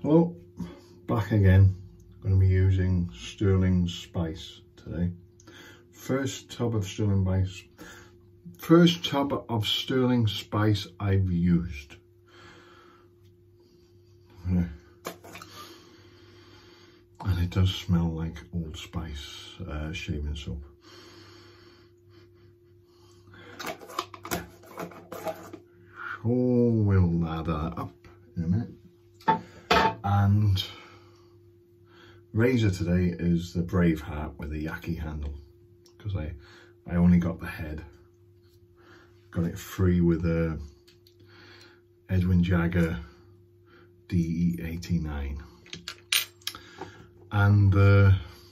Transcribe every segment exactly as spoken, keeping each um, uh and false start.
Hello, back again. I'm going to be using Stirling Spice today. First tub of Stirling Spice. First tub of Stirling Spice I've used. Yeah. And it does smell like Old Spice uh, shaving soap. So we'll lather that up in a minute. And razor today is the BraveHeart with the yaki handle, because I, I only got the head. Got it free with a Edwin Jagger D E eighty-nine. And uh,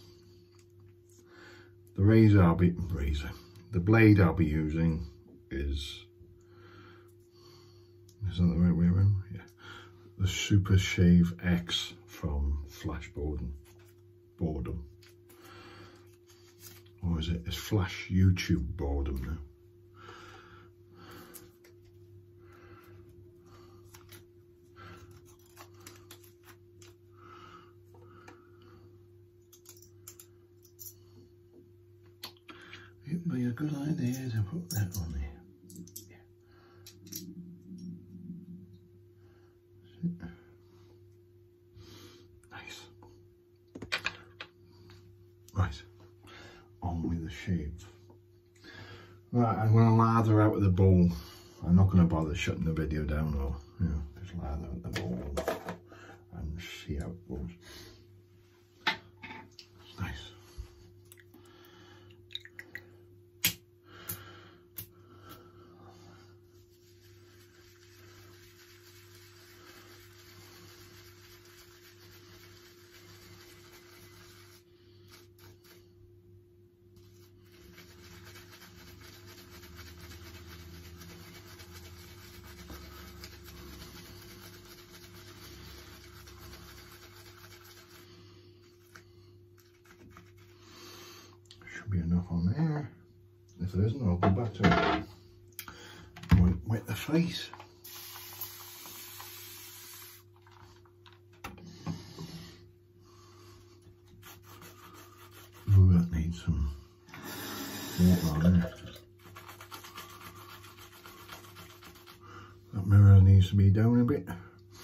the razor I'll be, razor, the blade I'll be using is, is that the right way around? Yeah. The Super Shave X from Flash Boredom. Boredom. Or is it? It's Flash YouTube Boredom now. It'd be a good idea to put that on there. Nice. Right, on with the shave. Right, I'm going to lather out of the bowl. I'm not going to bother shutting the video down, or you know, just lather out the bowl and see how it goes. It's nice. Be enough on there. If there isn't, I'll go back to it. Wet, wet the face. Ooh, that needs some water on there. That mirror needs to be down a bit.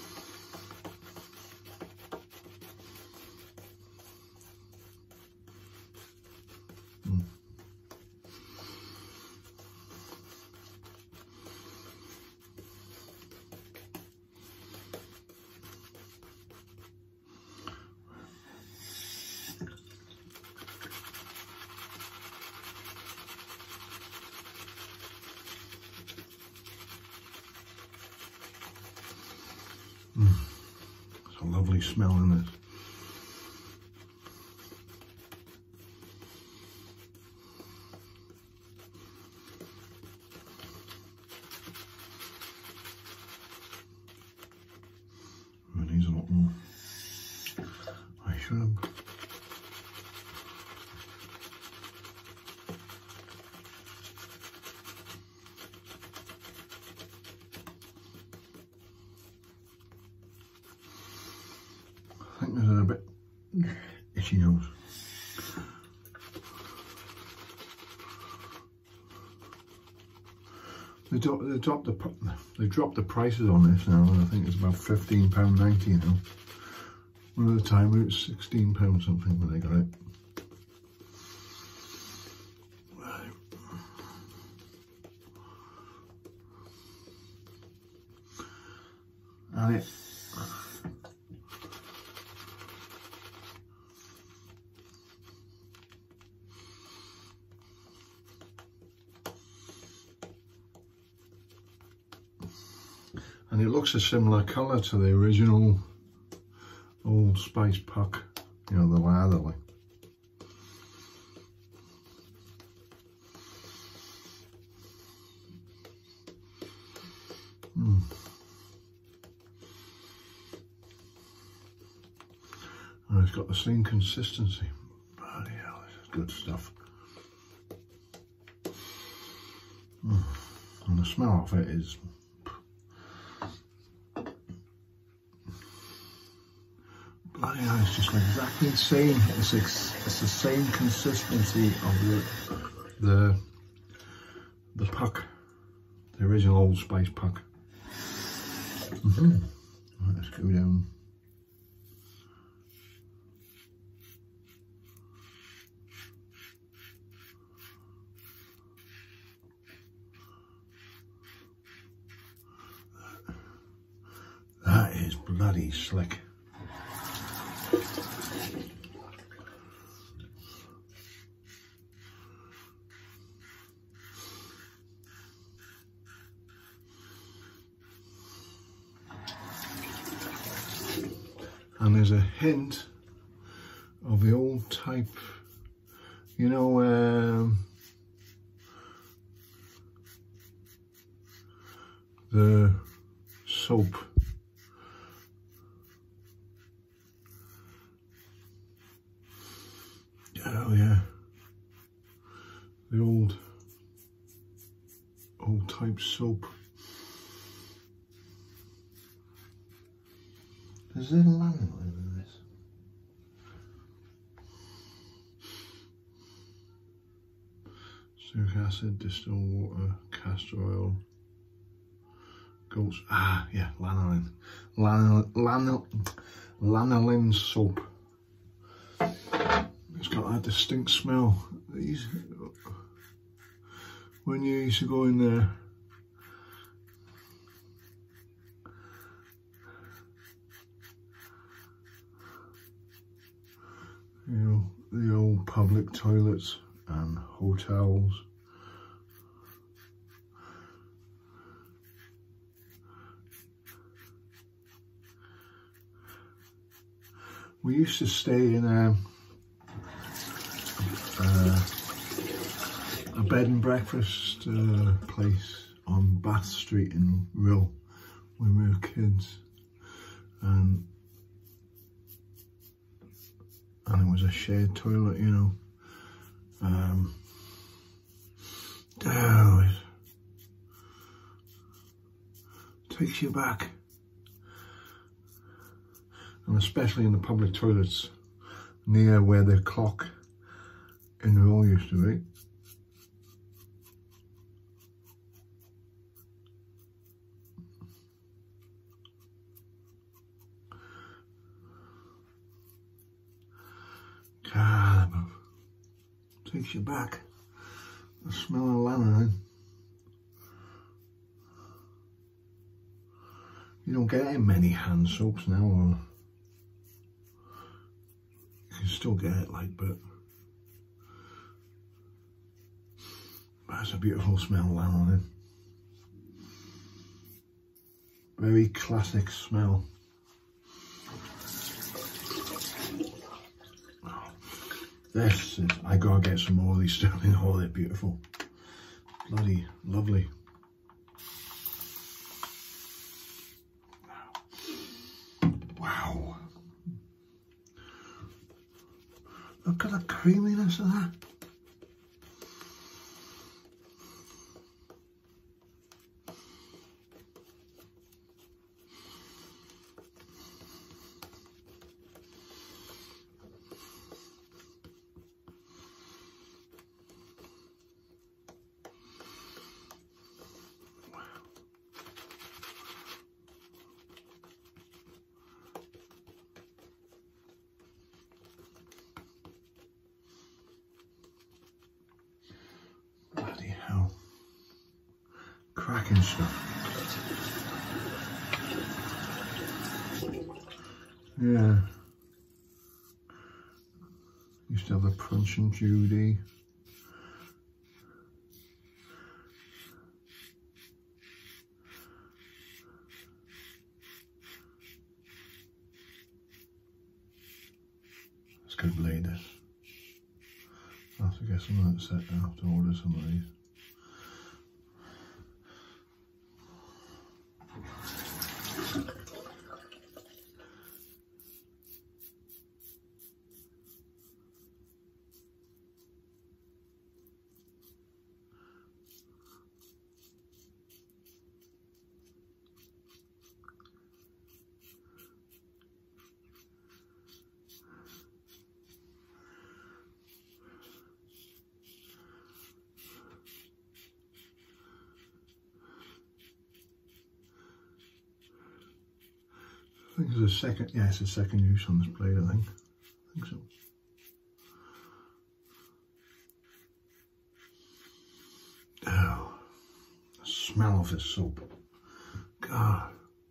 Mm. It's a lovely smell in this. It needs a lot more. I should have. I think there's a bit itchy nose. They dropped, they dropped the they dropped the prices on this now. I think it's about fifteen pound ninety now. One at the time it was sixteen pound something when they got it. And it. And it looks a similar colour to the original Old Spice puck, you know, the lather like. Mm. And it's got the same consistency. Bloody hell, this is good stuff. Mm. And the smell of it is Bloody hell, it's just exactly the same. It's, ex it's the same consistency of the the the puck, the original Old Spice puck. Mm-hmm. Right, let's go down. That is bloody slick. And there's a hint of the old type, you know, um, the soap. Oh yeah, the old, old type soap. Is there a lemon in this? Silic acid, distilled water, castor oil, goats. Ah, yeah, lanolin. Lanolin, lanolin, lanolin soap. It's got that distinct smell. These, when you used to go in there, you know, the old public toilets and hotels. We used to stay in a, a, a bed and breakfast uh, place on Bath Street in Rill when we were kids, and and it was a shared toilet, you know. Um, oh, it takes you back. And especially in the public toilets near where the clock in the hall used to be. God, takes you back. The smell of lanolin. You don't get in many hand soaps now, or you can still get it, like, but that's a beautiful smell, lanolin. Very classic smell. This is, I gotta get some more of these Stirling. Oh, they're beautiful. Bloody lovely. Wow. Look at the creaminess of that. Bloody hell. Cracking stuff. Yeah. Used to have a Punch and Judy. Let's go blade this. I'll have to get some of that set now. I have to order some of these. think there's a second, yeah, it's a second use on this blade, I think. I think so. Oh, the smell of this soap. God.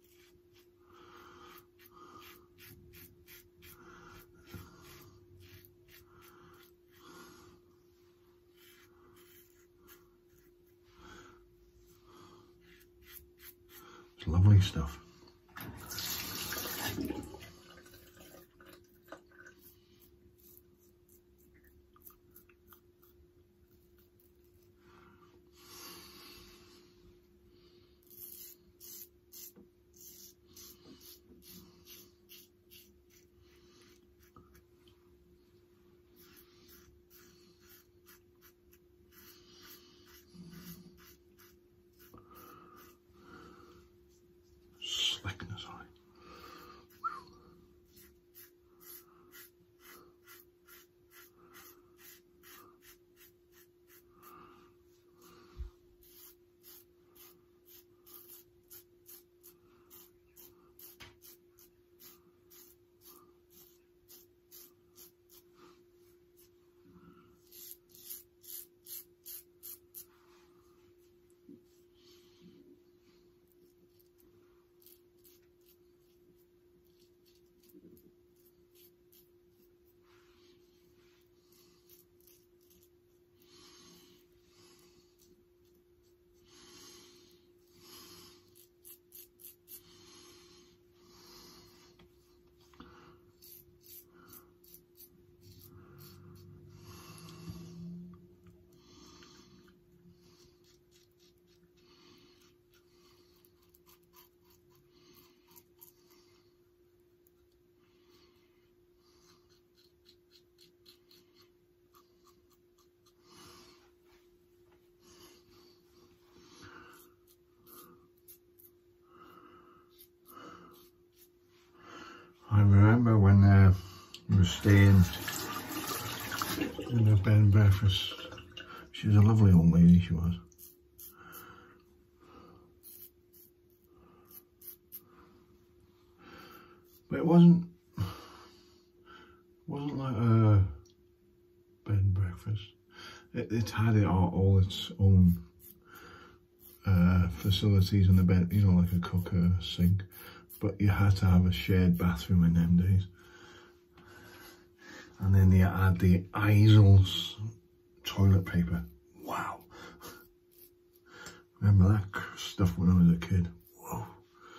It's lovely stuff. Slickness on it. I remember when uh, we were staying in a bed and breakfast. She was a lovely old lady, she was. But it wasn't, wasn't like a bed and breakfast. It, it had it all, all its own uh, facilities in the bed, you know, like a cooker, a sink. But you had to have a shared bathroom in them days. And then you had the Isel's toilet paper. Wow. Remember that stuff when I was a kid? Whoa.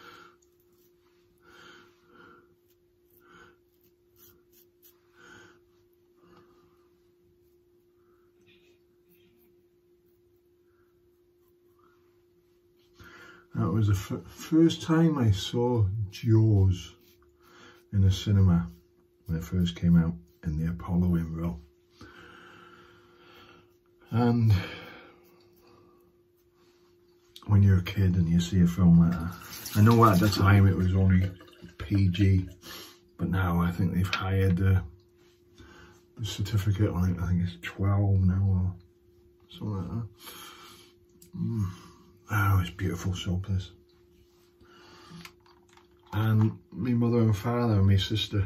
That was the f first time I saw Jaws in a cinema when it first came out in the Apollo in Row. And when you're a kid and you see a film like that, I know at the time it was only P G, but now I think they've hired the, the certificate on it. I think it's twelve now or something like that. Mm. Oh, it's beautiful soap, this. And my mother and father and my sister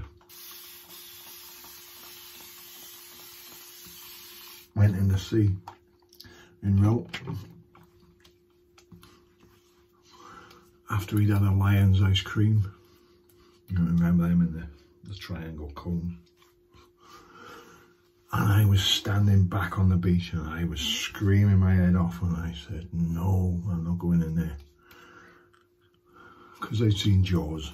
went in the sea in Row after we'd had a Lion's ice cream. You remember them in the, the triangle cone. And I was standing back on the beach and I was screaming my head off and I said, no, I'm not going in there. Because I'd seen Jaws.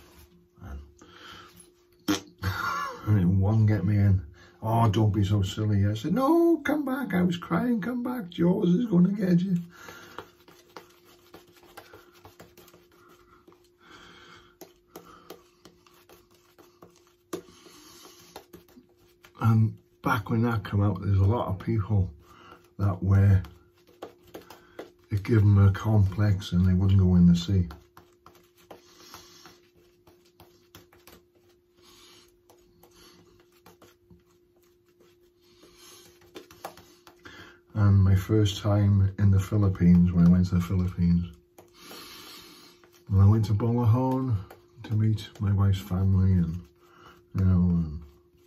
And, and one get me in. Oh, don't be so silly. I said, no, come back. I was crying, come back. Jaws is going to get you. And back when that came out, there's a lot of people that were, it gave them a complex and they wouldn't go in the sea. And my first time in the Philippines, when I went to the Philippines, when I went to Bulacan, to meet my wife's family, and you know, and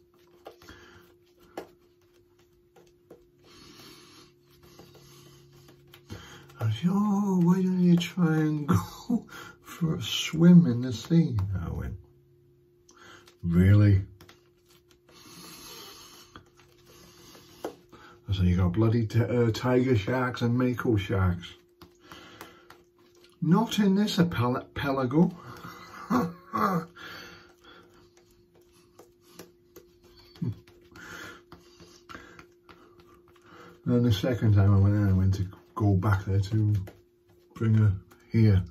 I said, oh, why don't you try and go for a swim in the sea? I went, really? I said, you got bloody t uh, tiger sharks and mako sharks. Not in this archipelago. And the second time I went there, I went to go back there to bring her here.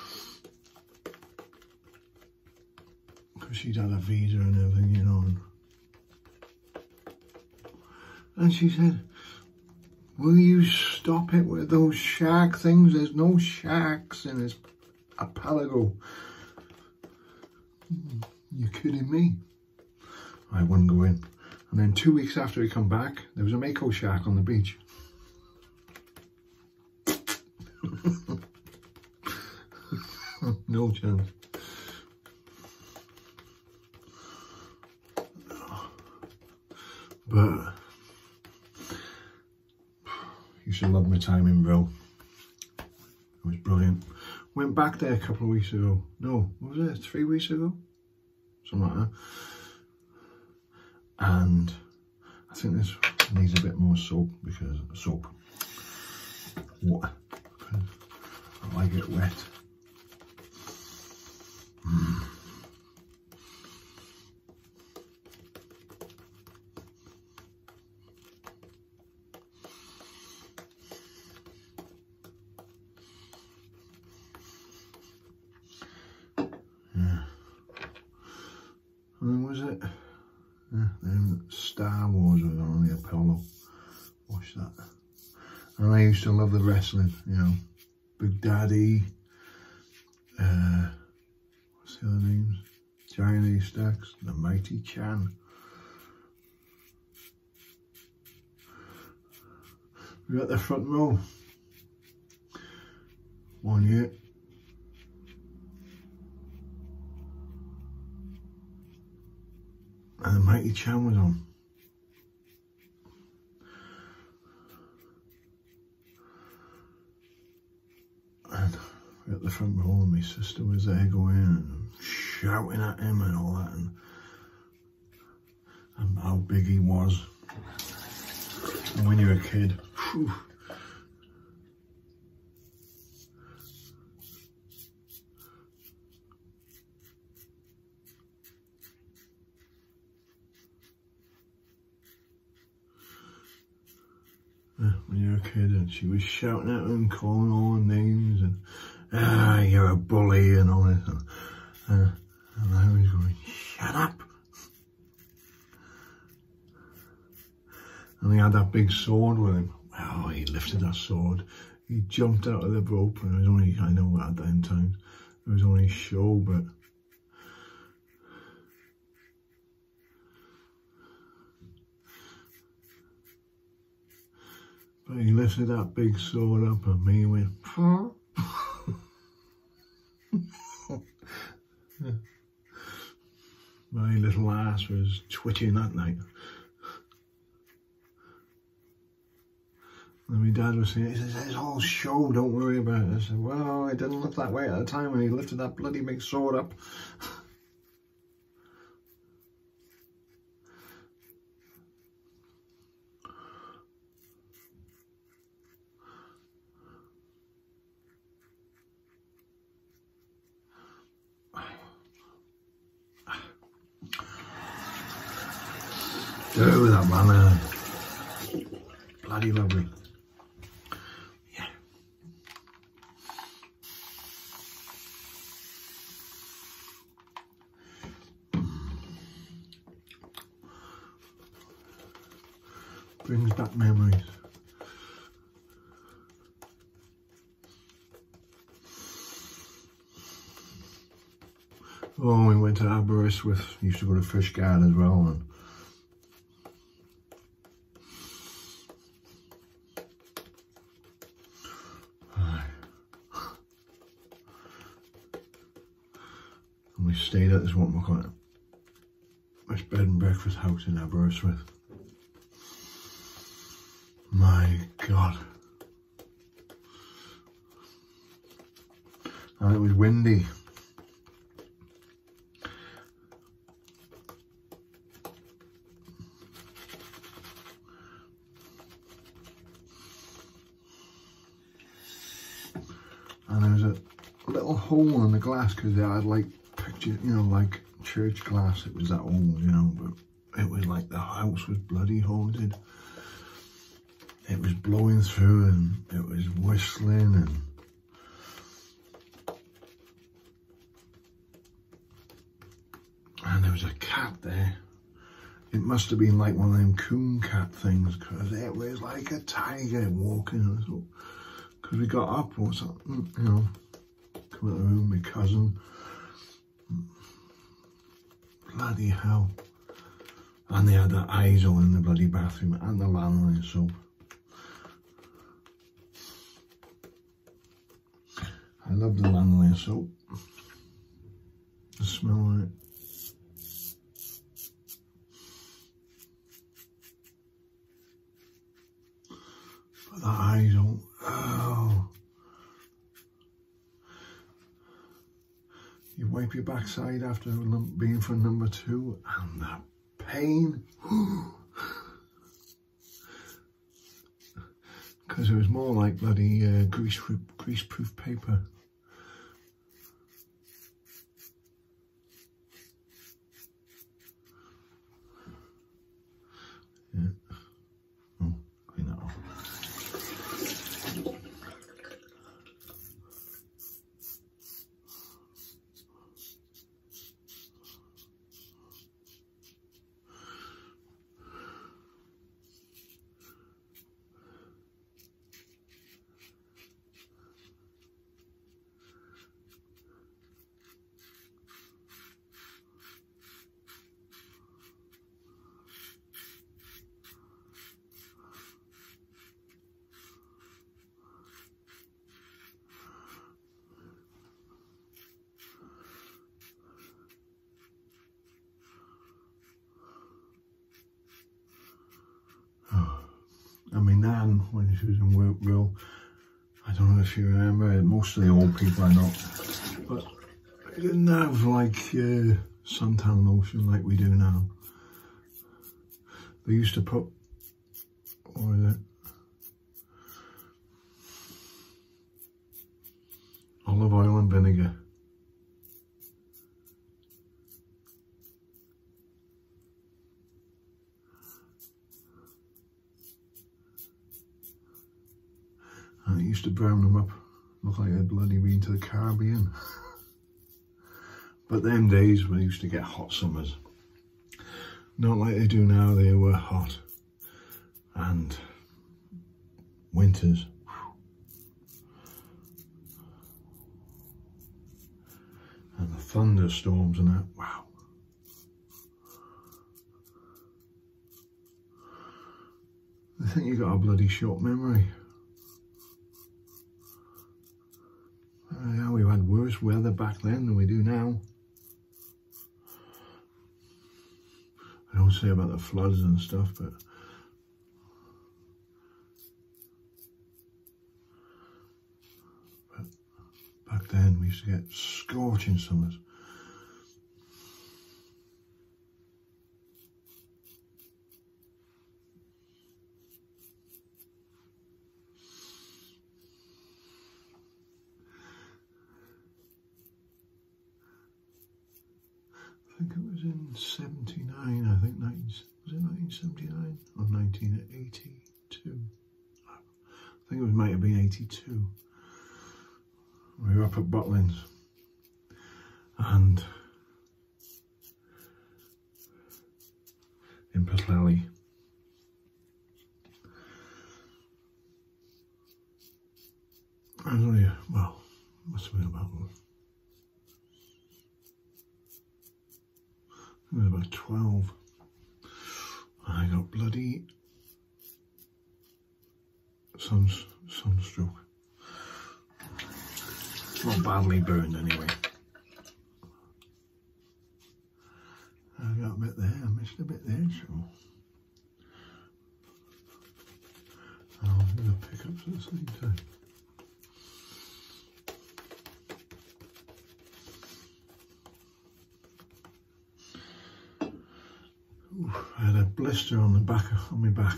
Because she'd had a visa and everything, you know. And, and she said, will you stop it with those shark things? There's no sharks in this archipelago. You're kidding me? I wouldn't go in. And then two weeks after he come back, there was a mako shark on the beach. No chance. But you should love my time in Brill. It was brilliant. Went back there a couple of weeks ago. No, what was it? Three weeks ago? Something like that. And I think this needs a bit more soap, because soap. What? I like it wet. Mm. Yeah. And was it? Yeah, then Star Wars was on the Apollo. Watch that. And I used to love the wrestling, you know. Big Daddy. Uh, what's the other names? Giant A-Stacks. The Mighty Chan. We got the front row. One year. And the Mighty Chan was on. And we at the front row, and my sister was there going and shouting at him and all that, and, and how big he was. And when you're a kid, whew, when you're a kid, and she was shouting at him, calling all names, and ah, you're a bully and all this, and, uh, and I was going, shut up. And he had that big sword with him. Oh, he lifted that sword. He jumped out of the rope, and it was only, I know at that time, it was only show, but But he lifted that big sword up, and me went, huh? My little ass was twitching that night. And my dad was saying, he says, it's all show, don't worry about it. I said, well, it didn't look that way at the time when he lifted that bloody big sword up. Oh, that man, uh, bloody lovely. Yeah. Brings back memories. Oh, we went to Aberystwyth, used to go to Fishguard as well, and And we stayed at this one, we're calling it this bed and breakfast house in Aberystwyth. My God. And it was windy. And there was a little hole in the glass because it had like picture, you know, like church glass. It was that old, you know, but it was like the house was bloody haunted. It was blowing through and it was whistling and and there was a cat there. It must have been like one of them coon cat things because it was like a tiger walking. So, because we got up or something, you know, come out of the room, my cousin. Bloody hell. And they had the eyes all in the bloody bathroom and the lanolin soap. I love the lanolin soap. The smell of it. But the eyes all, oh. You wipe your backside after being for number two and that pain. Because it was more like bloody uh, grease, grease-proof paper. Yeah. Oh, clean that off. And my nan, when she was in Workville, I don't know if you remember, most of the old people I know, but they didn't have like uh, suntan lotion like we do now. They used to put, what is it? Olive oil and vinegar. And it used to brown them up, look like they'd bloody been to the Caribbean. But them days we used to get hot summers. Not like they do now, they were hot. And winters. And the thunderstorms and that, wow. I think you got a bloody short memory. Yeah, we've had worse weather back then than we do now. I don't say about the floods and stuff, but but back then we used to get scorching summers. I think it was in seventy-nine, I think, nineteen, was it nineteen seventy-nine or nineteen eighty-two? I think it was, might have been eighty-two. We were up at Butlins and in Pwllheli. I was only, well, must have been about, I was about twelve, and I got bloody sun, sunstroke. Not badly burned anyway. bit there, I missed a bit there, so. I'll do the pickups at the same time. Ooh, I had a blister on the back, on my back.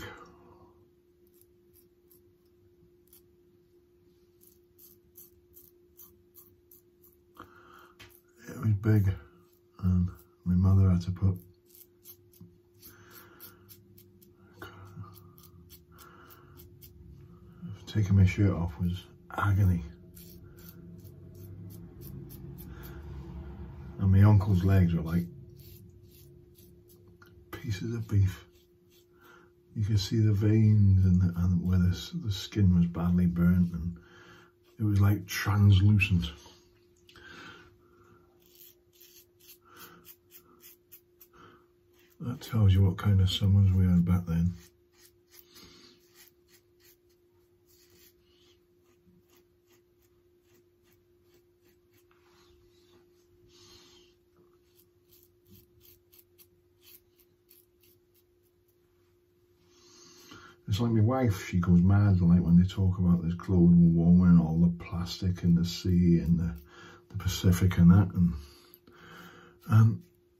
It was big, and my mother had to put taking my shirt off was agony. And my uncle's legs were like pieces of beef. You could see the veins and, the, and where the, the skin was badly burnt, and it was like translucent. That tells you what kind of summers we had back then. It's like my wife, she goes mad like when they talk about this global warming and all the plastic in the sea and the, the Pacific and that. And, and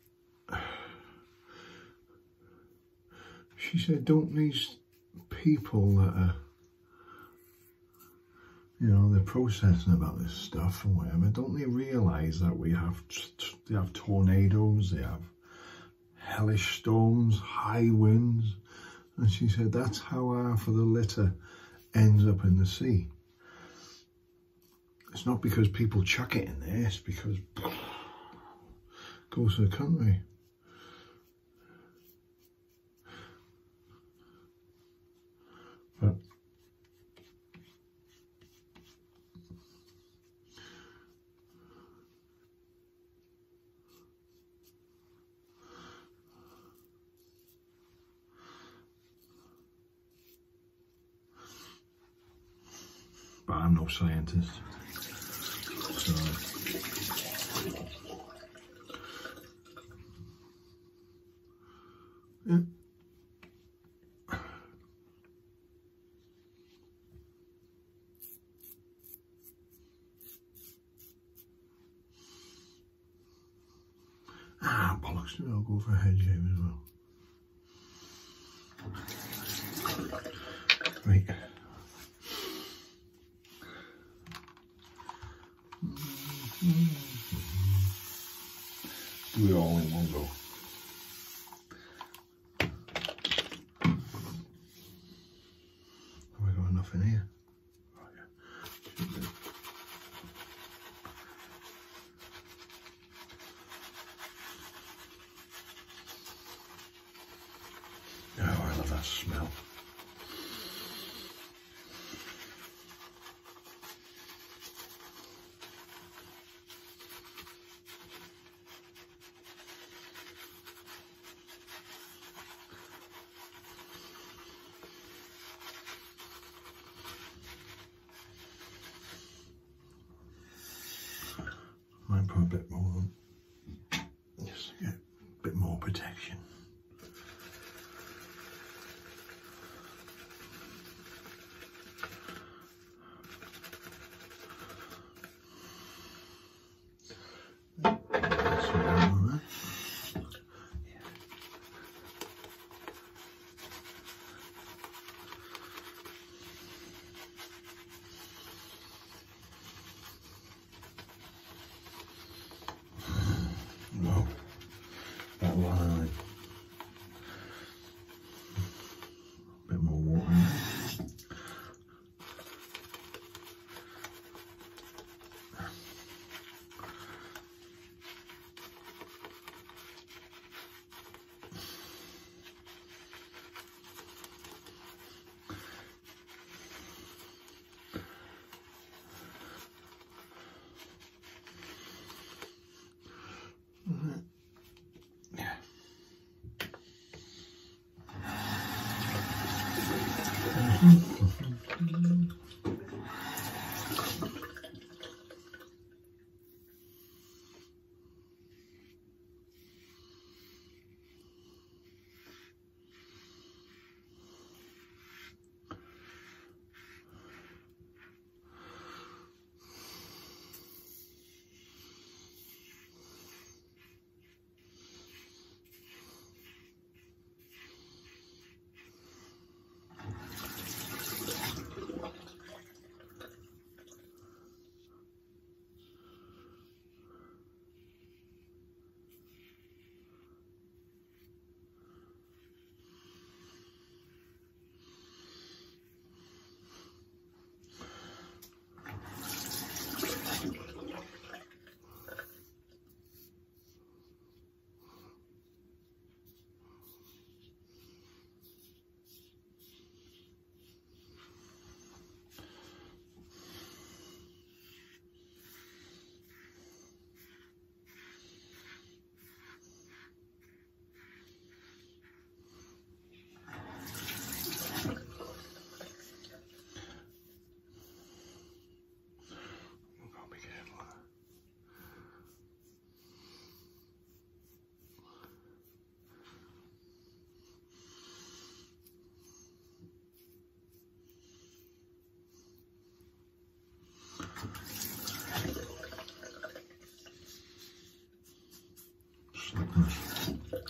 she said, don't these people that are, you know, they're processing about this stuff or whatever, don't they realise that we have, they have tornadoes, they have hellish storms, high winds? And she said, that's how half of the litter ends up in the sea. It's not because people chuck it in there, it's because it goes to the country. But But I'm no scientist, so yeah. Ah, bollocks, I'll go for a head shave as well. Right. Do it all in one go. Have I got enough in here? Oh yeah, should do. Oh, I love that smell. Might put a bit more on, just to get a bit more protection. No, that line. A bit more water in there. slickness.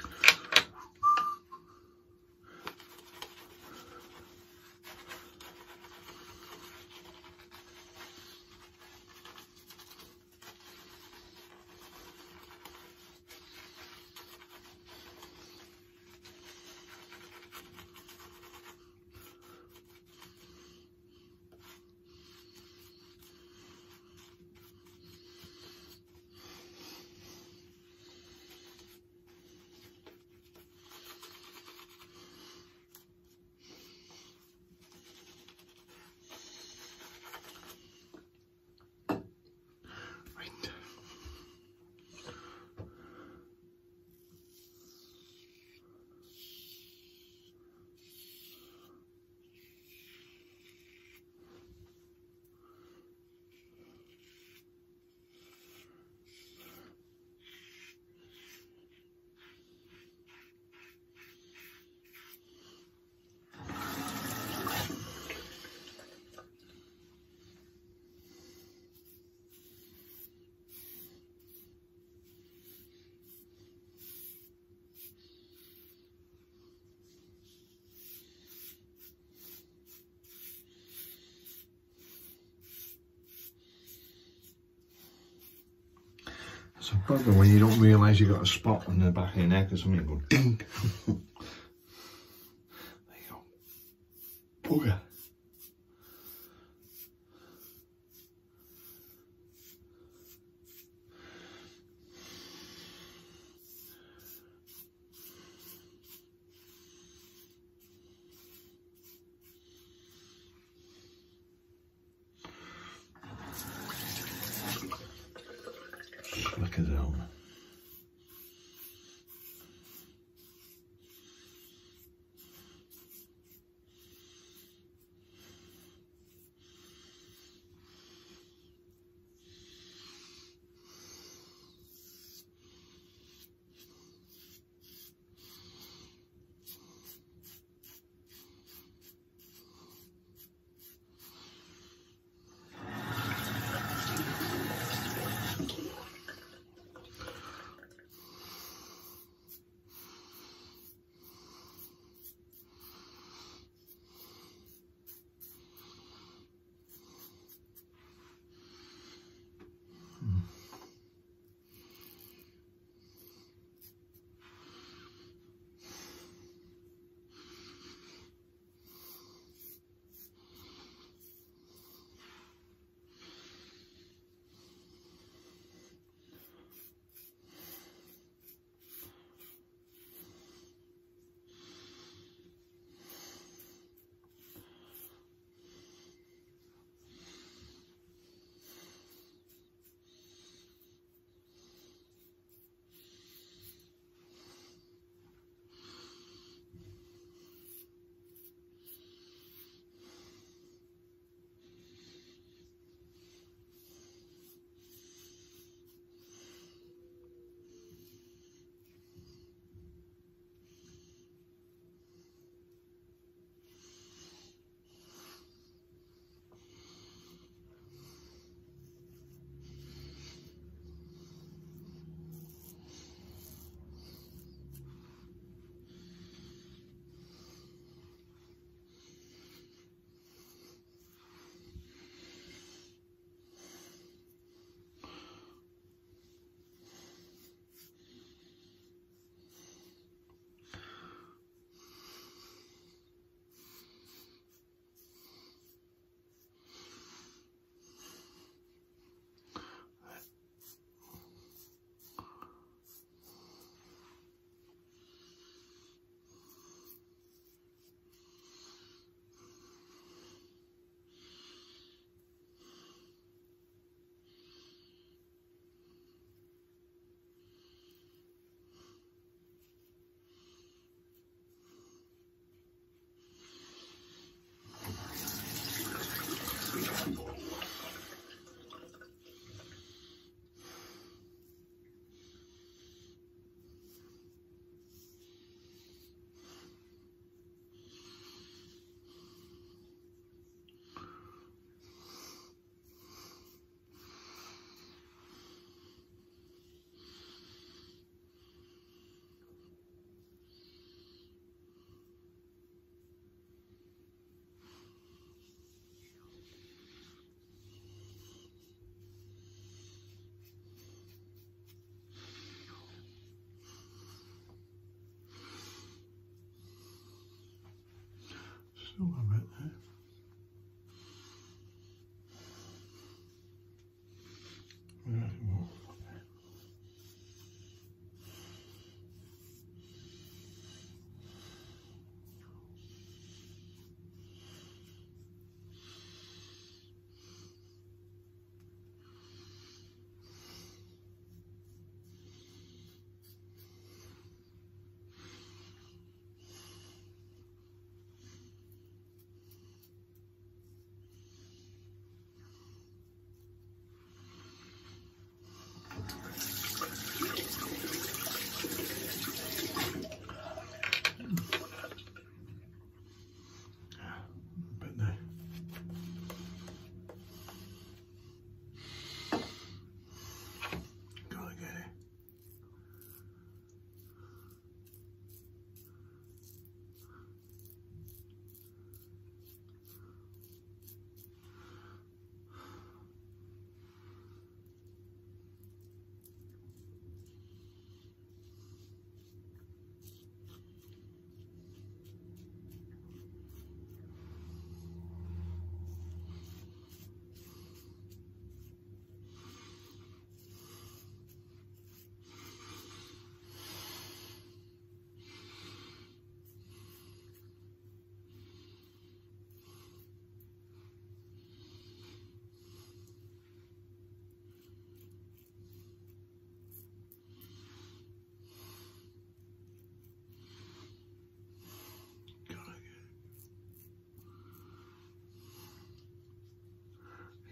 It's a bugger when you don't realise you've got a spot on the back of your neck or something, go ding. There you go. Bugger. Slick as hell.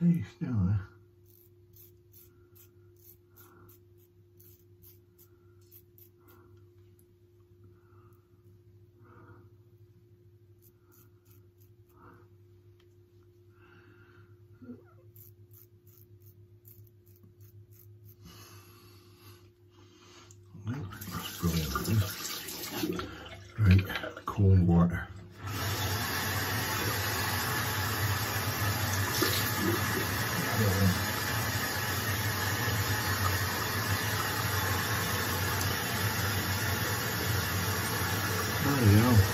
See, still there. That's brilliant. Right, cold water. There we go.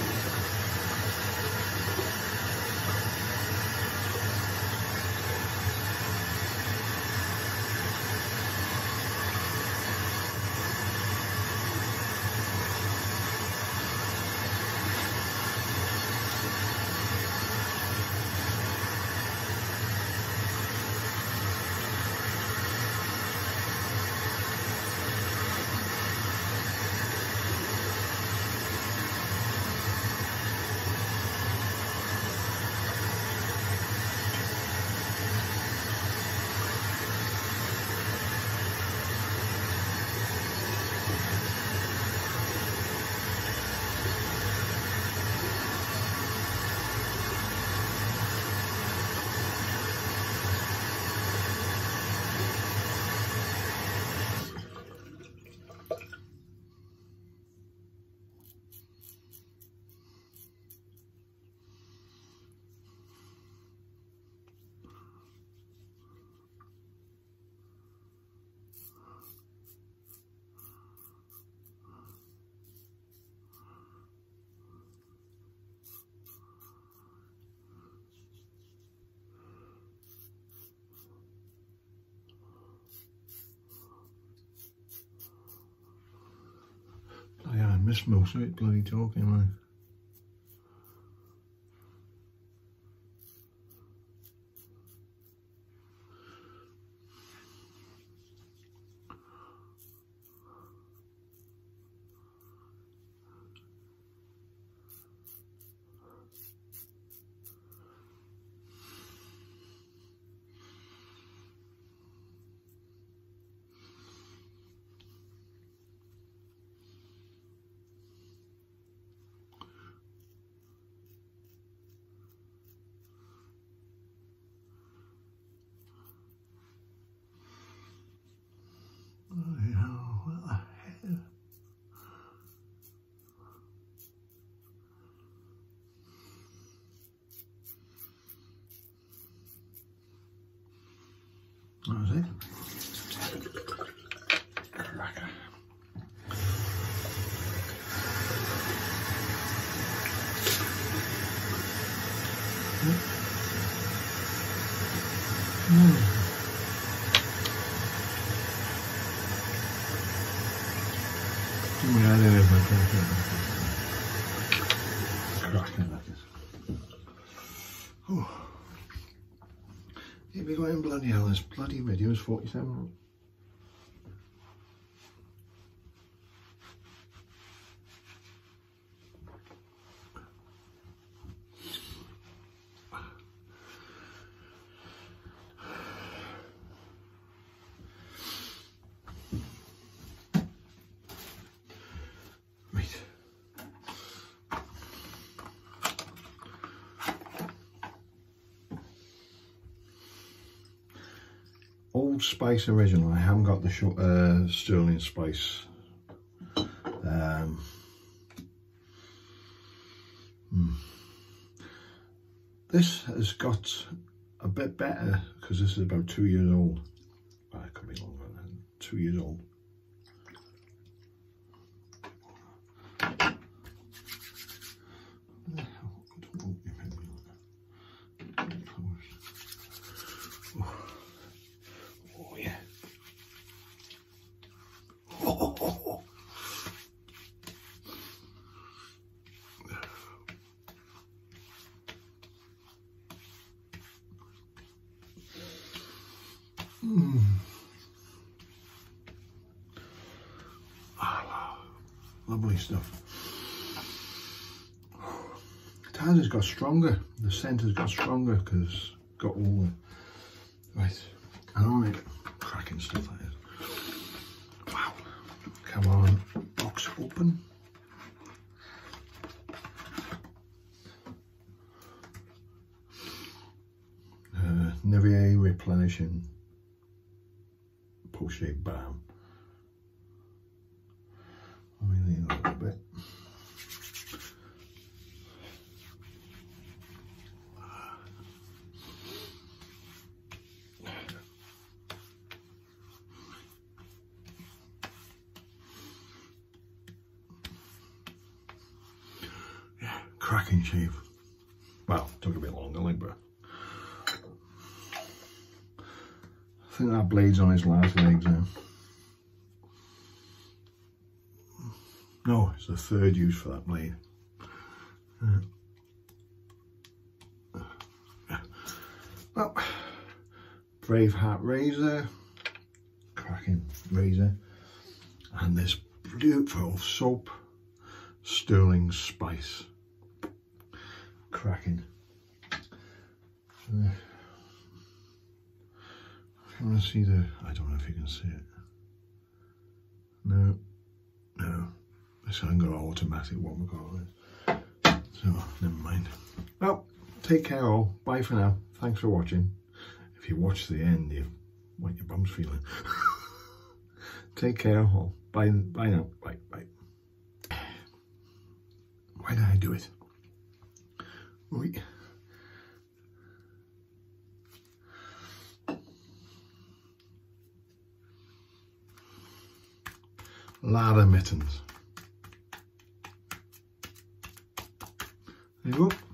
Oh yeah, I missed most of it, bloody talking, man. That was it. Cracker. Mm. Yeah, there is my cracker. Cracker, that is. Oh. Here we go in, bloody hell, this bloody video is forty-seven. Right. Old Spice original. I haven't got the short, uh, Stirling Spice. Um, hmm. This has got a bit better because this is about two years old. Well, it could be longer than two years old. Oh yeah. Oh, oh, oh. Mm. Oh, lovely stuff. The tart has got stronger. The scent has got stronger because got all the Right, alright, cracking stuff that is. Wow, come on, box open. Uh, Nivea replenishing post-shave balm. Let me lean a little bit. Yeah, cracking shave. Well, took a bit longer, like, but I think that blade's on his last legs now. No, it's the third use for that blade. Uh, yeah. Well, BraveHeart razor, cracking razor, and this beautiful soap, Stirling Spice, cracking. Uh, if you want to see the, I don't know if you can see it. No, no. This hasn't got an automatic one we've got on it. So, never mind. Well, take care all. Bye for now. Thanks for watching. If you watch to the end, you what your bum's feeling. Take care all. Bye, bye now. Bye, bye. Why did I do it? Wait. Ladder mittens. There you go.